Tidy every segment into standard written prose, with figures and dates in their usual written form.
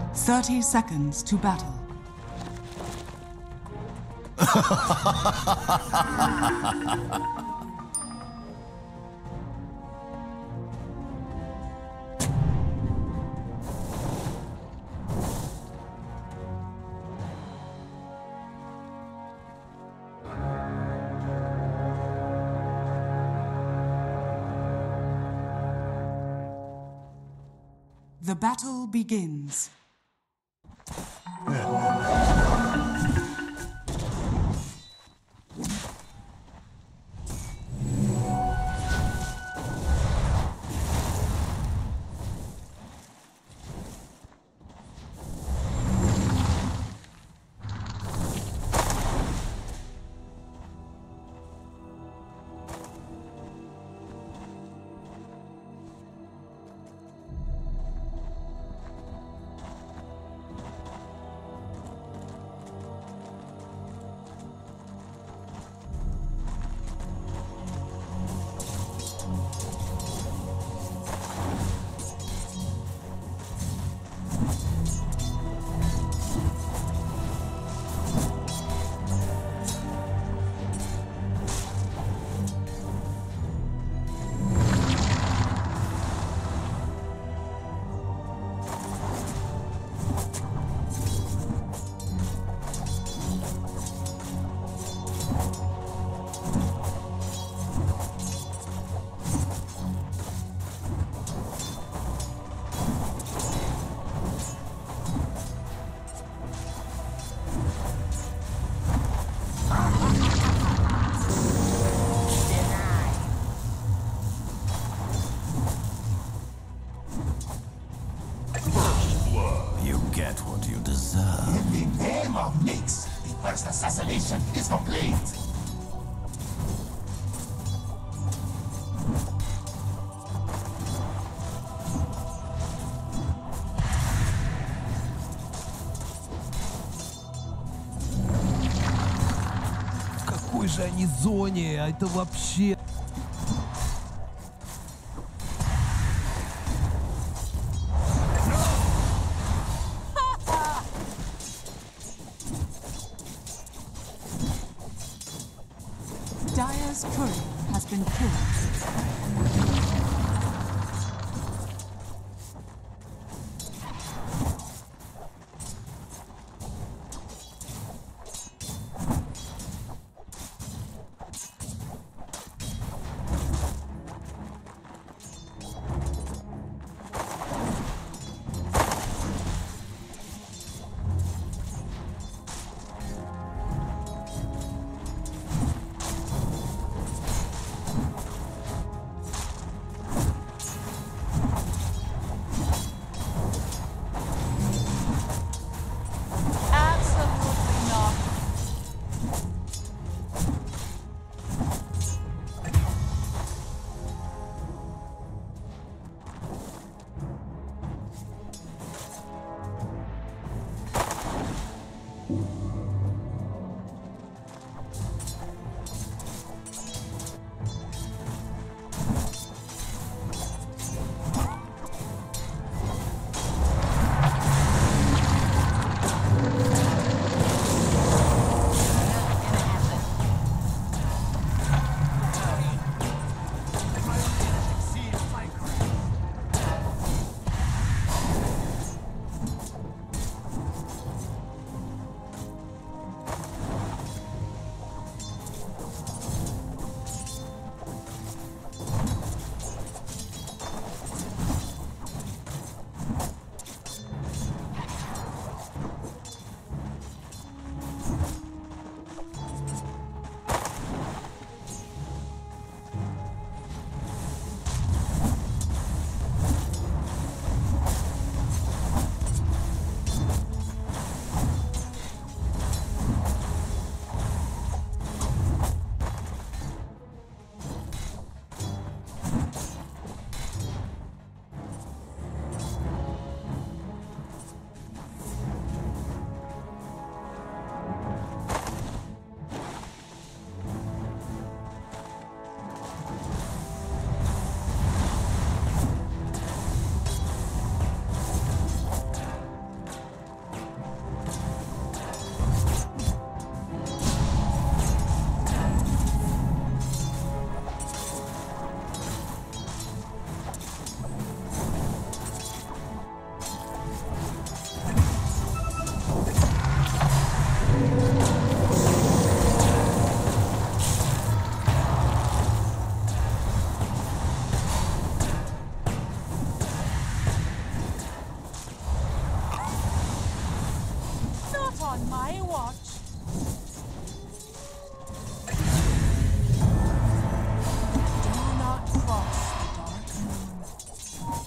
30 seconds to battle. The battle begins. What you deserve. In the name of Nyx, the first assassination is complete. В какой же они зоне? А это вообще... Dire's courier has been killed. On my watch. Do not cross the dark moon.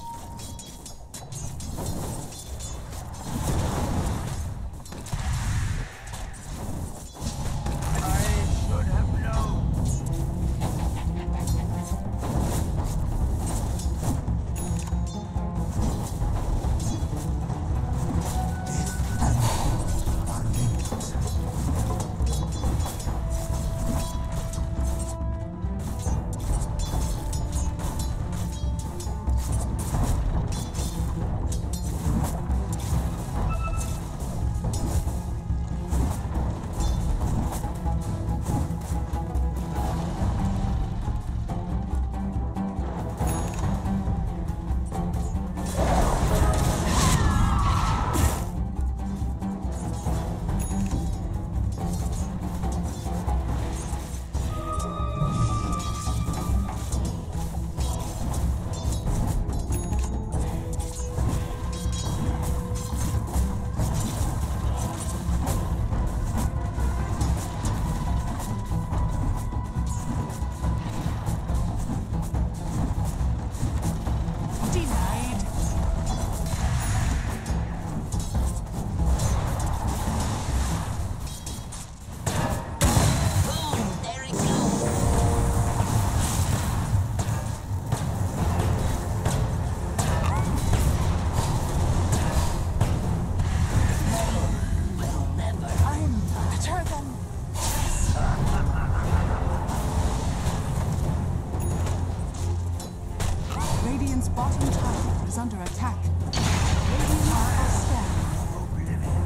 Radiant's bottom tower is under attack. Radiant are scanning.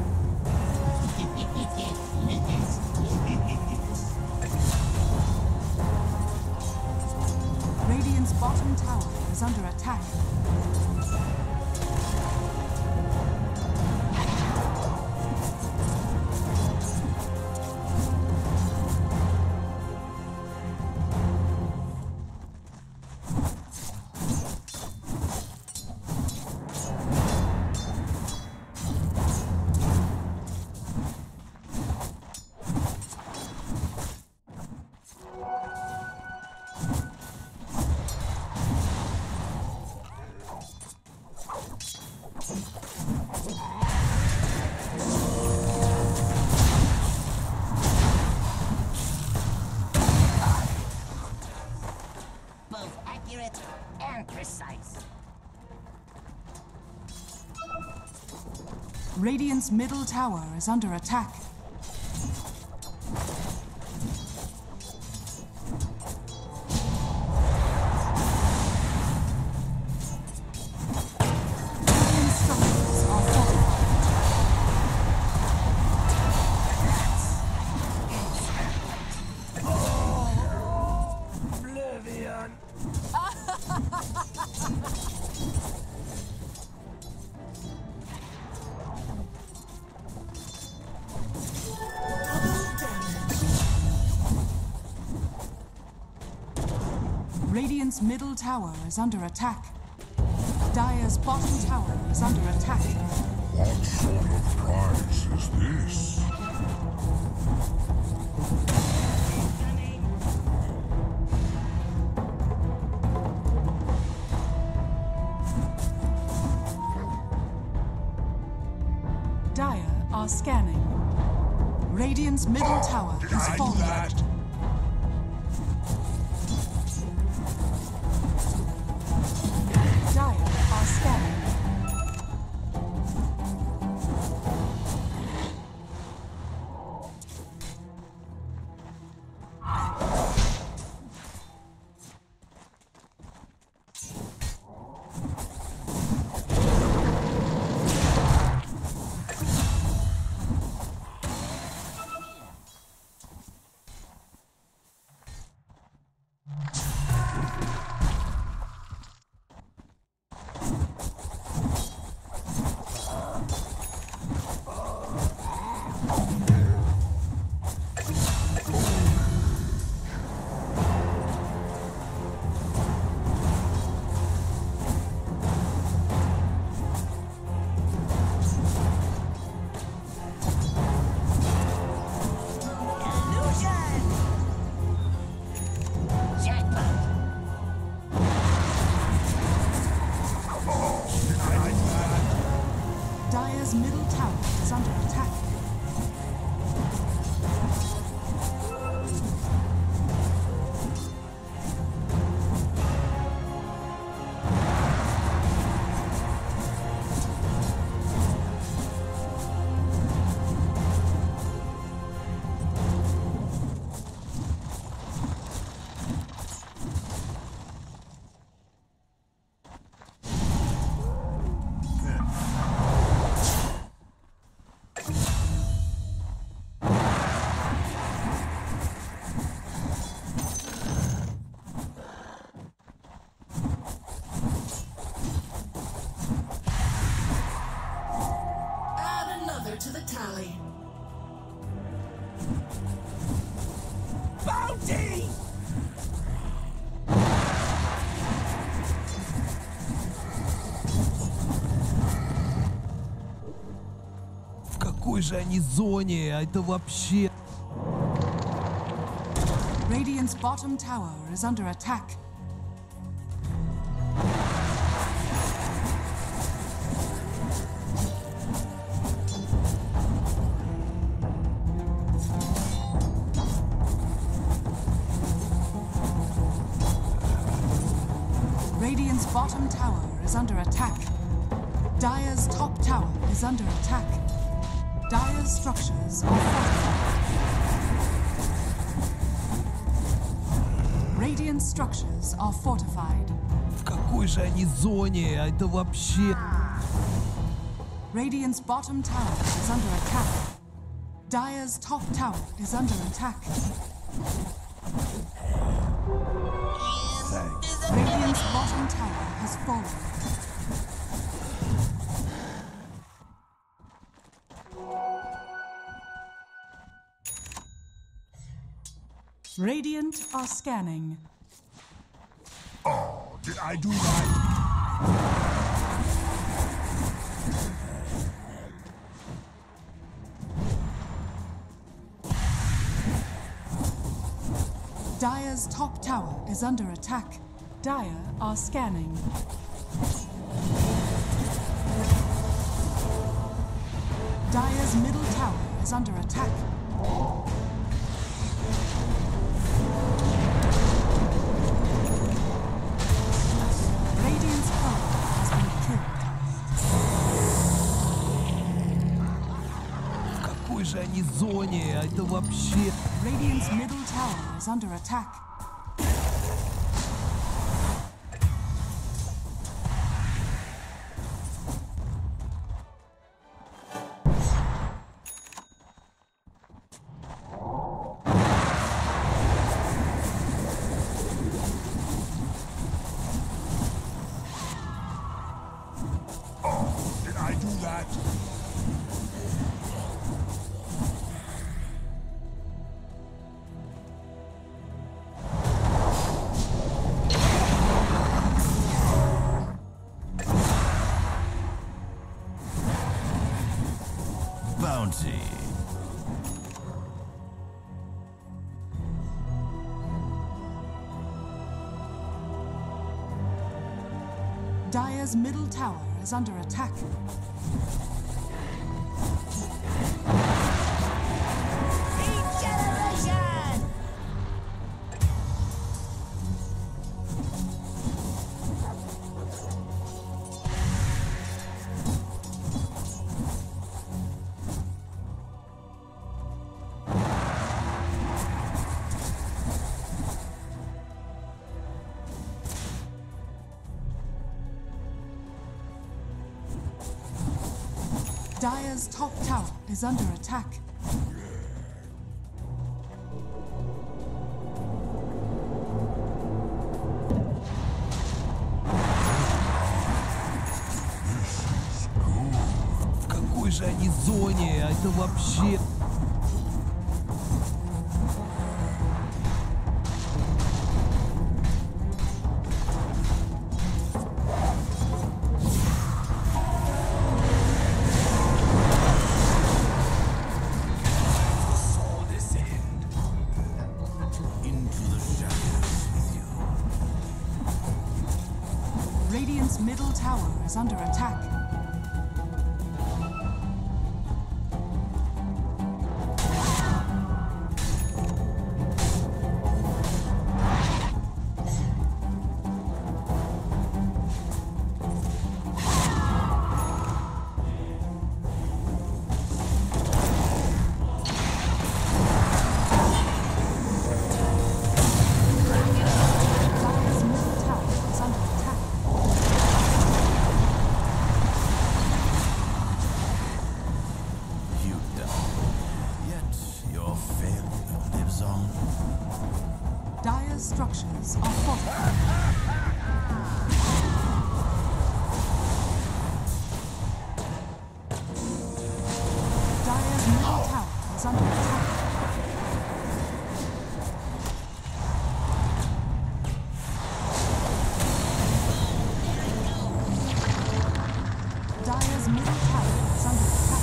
Radiant's bottom tower is under attack. Both accurate and precise. Radiant's middle tower is under attack. Radiant's structures are fortified. Oblivion. Radiant's middle tower is under attack. Dire's bottom tower is under attack. What sort of prize is this? Dire are scanning. Radiant's middle tower is I do falling. that. Dire are scanning. Dire's middle tower is under attack. To the tally. Bounty! В какой же они зоне? А это вообще... Radiant's bottom tower is under attack. Radiant's bottom tower is under attack. Dire's top tower is under attack. Dire's structures are fortified. Radiant structures are fortified. В какой же они зоне? А это вообще... Radiant's bottom tower is under attack. Dire's top tower is under attack. Radiant's bottom tower has fallen. Radiant are scanning. Oh, did I do right? Dire's top tower is under attack. Dire are scanning. Dire's middle tower is under attack. Radiant's power has been killed. В какой же они зоне? А это вообще... Radiant's middle tower is under attack. Did I do that? Bounty. Dire's middle tower is under attack. Regeneration! Dire's top tower is under attack. В какой же они зоне? А это вообще... Radiant's middle tower is under attack. structures are fortified. Dire's middle tower is under attack. Dire's middle tower is under attack.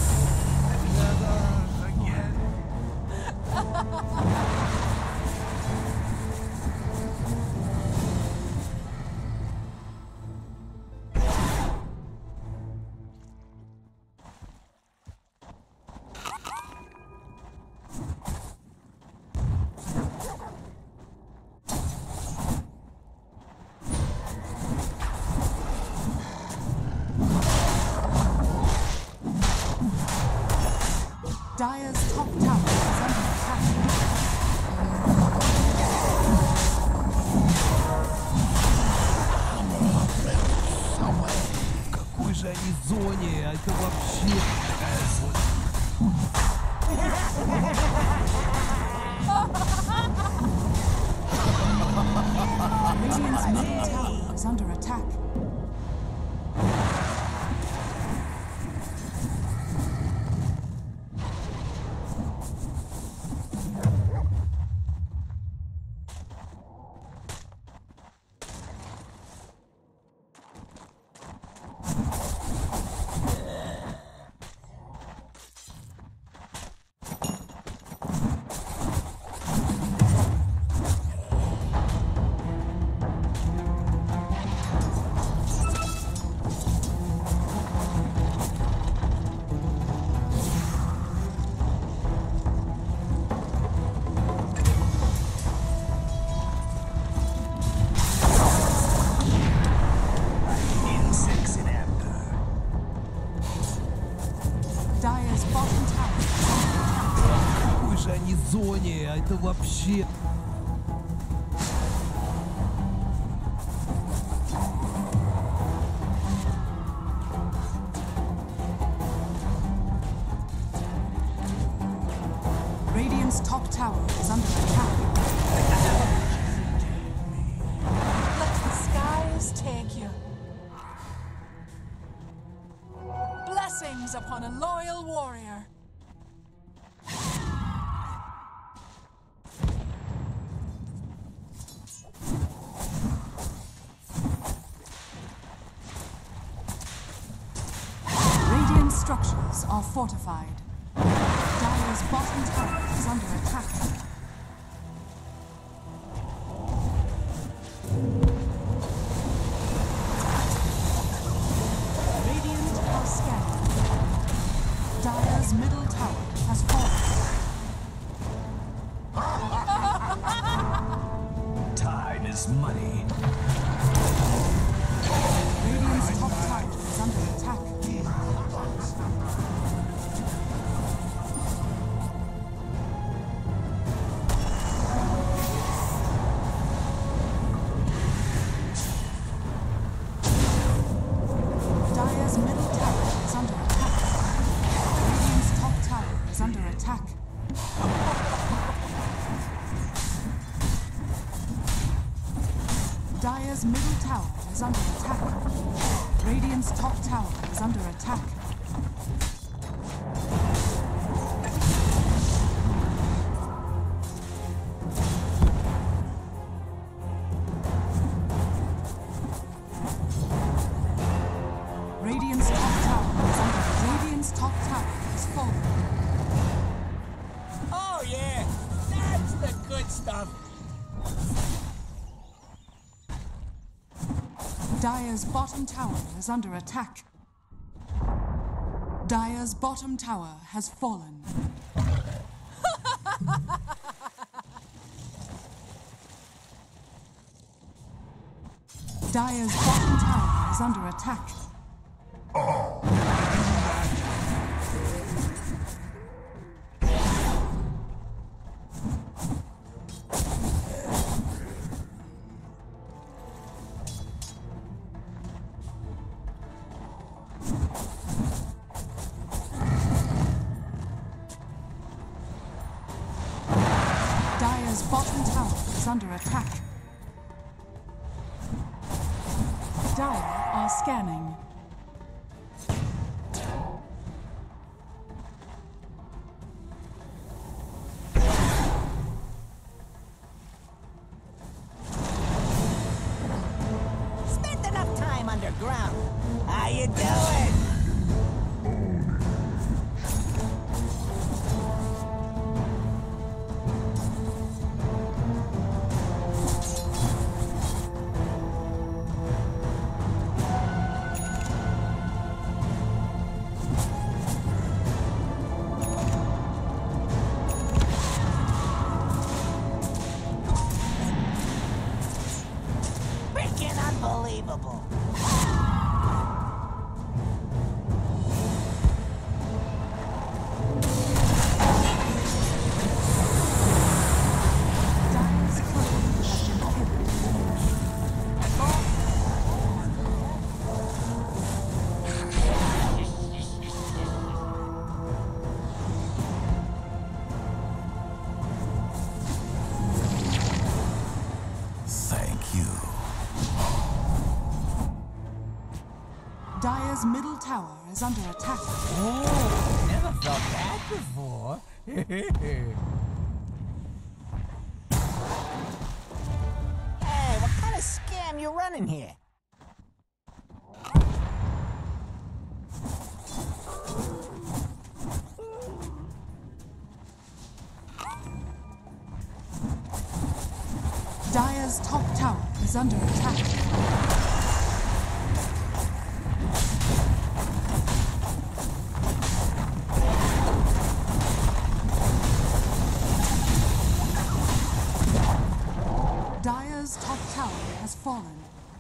Dire's top tower is under attack. В какой же они зоне? А это вообще какая зона? Radiant's middle tower is under attack. Dire's bottom tower is under attack. В какой же они зоне? А это вообще... Radiant's top tower is under attack. Let the skies take you. Blessings upon a loyal warrior. Radiant structures are fortified. Dire's bottom tower is under attack. Radiant are scattered. Dire's middle tower has fallen. Time is money. Radiant's top tower is under attack. Dire's middle tower is under attack. Radiant's top tower is under attack. Dire's middle tower is under attack. Radiant's top tower is under attack. Radiant's top tower is under. Radiant's top tower is fallen. Oh yeah, that's the good stuff. Dire's bottom tower is under attack. Dire's bottom tower has fallen. Dire's bottom tower is under attack. Dire's bottom tower is under attack. scanning. Spent enough time underground. How you doing? Freaking unbelievable. Dire's courier has been killed. Thank you. Dire's middle tower is under attack. Oh, never felt that before. Hey, what kind of scam you running here? Dire's top tower is under attack. Dire's top tower has fallen.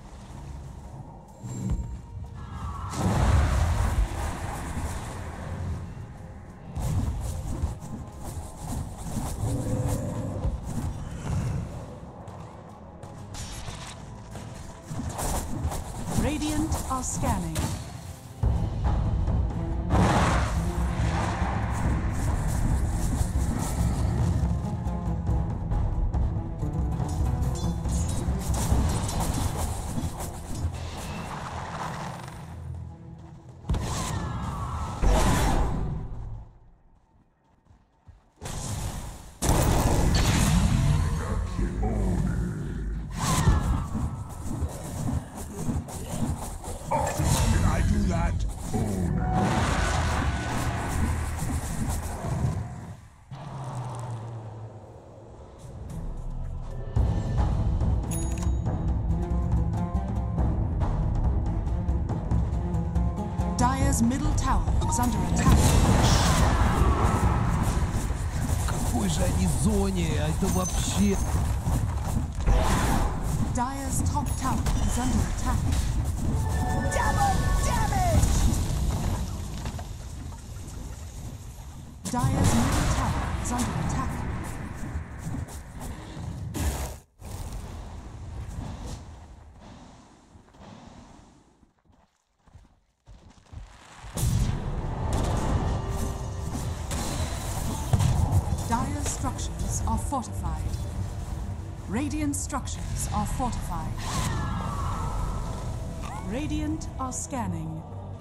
Radiant are scanning. Can I do that? Dire's middle tower is under attack. В какой же они зоне? А это вообще... Dire's top tower is under attack. Double damage! Dire's middle tower is under attack. Dire's structures are fortified. Radiant structures are fortified. Radiant are scanning.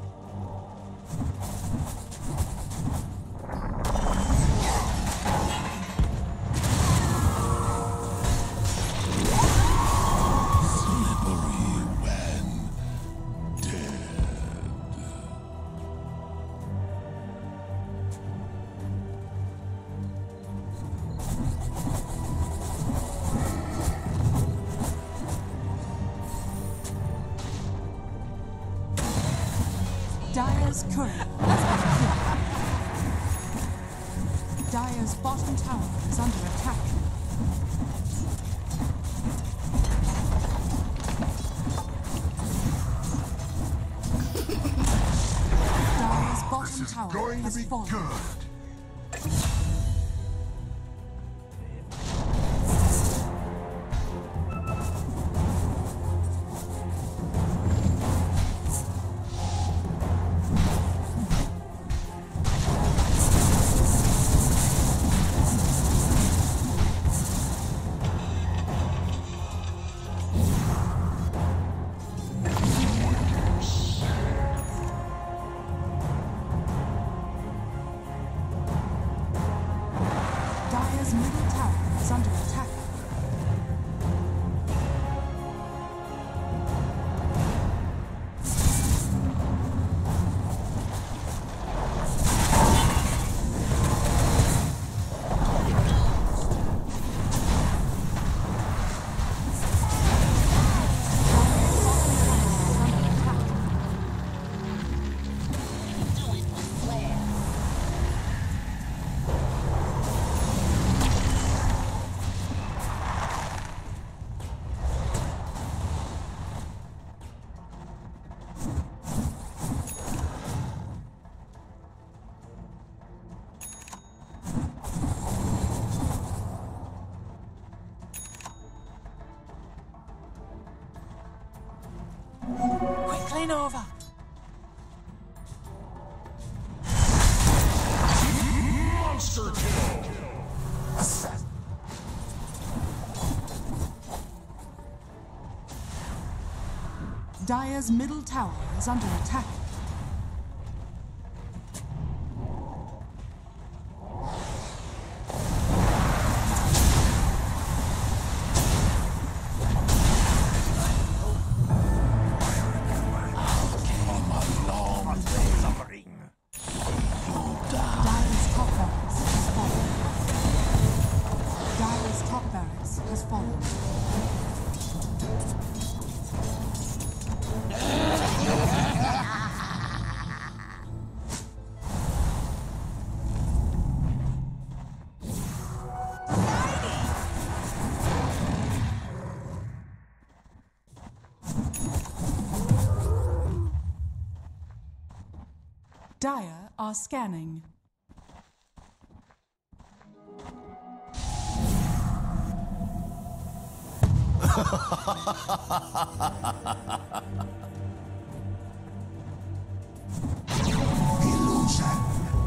Slippery when dead. Dire's courier has been killed. Dire's bottom tower is under attack. Dire's bottom This is tower going to has be fallen. good. is under attack. Quickly, Nova! Monster kill! Dire's middle tower is under attack. Dire's top barracks has fallen. Dire's top barracks has fallen. Dire are scanning. Illusion.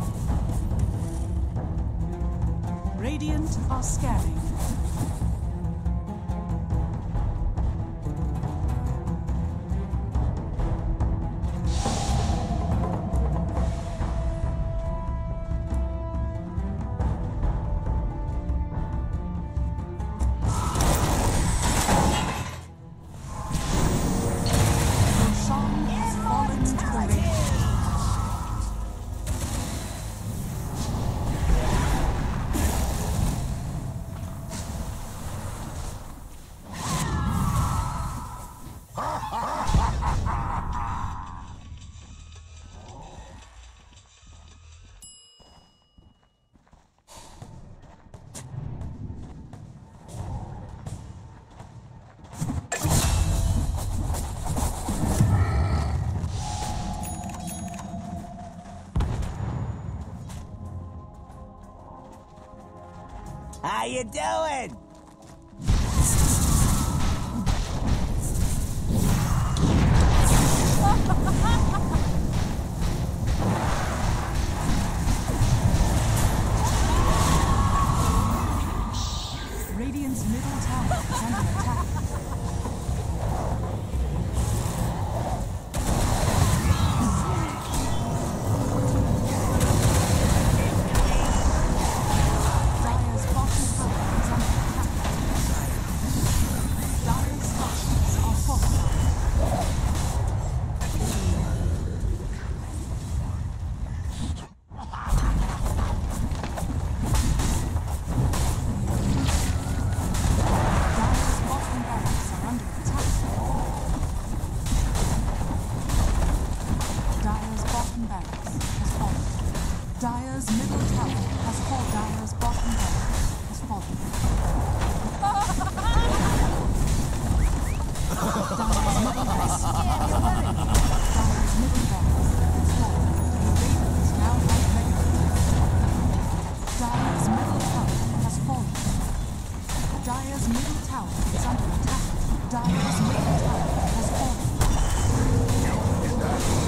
Radiant are scanning. Roshan has fallen to the Radiant. How you doing? Radiant's middle tower is under attack. Dire's bottom tower is under attack. Dire's structures are fortified. Dire's bottom barracks are under attack. Dire's bottom barracks has fallen. Dire's middle tower has fallen. Dire's bottom barracks has fallen. Dire's middle barracks has fallen. Dire's middle barracks has fallen. The Ravens now have regulators. Dire's middle tower has fallen. Dire's middle tower is under attack. Dire's middle tower has fallen.